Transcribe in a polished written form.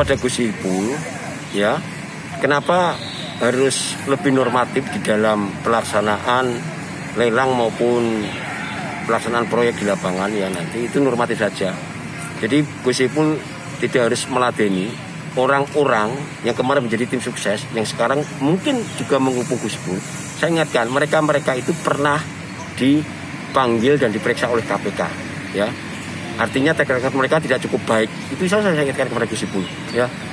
kepada Gus Ipul, ya, kenapa harus lebih normatif di dalam pelaksanaan lelang maupun pelaksanaan proyek di lapangan, ya nanti itu normatif saja. Jadi Gus Ipul tidak harus meladeni orang-orang yang kemarin menjadi tim sukses yang sekarang mungkin juga menghubung Gus Ipul. Saya ingatkan mereka itu pernah dipanggil dan diperiksa oleh KPK, ya. Artinya track record mereka tidak cukup baik. Itu saya ingatkan kepada Gus Ipul, ya.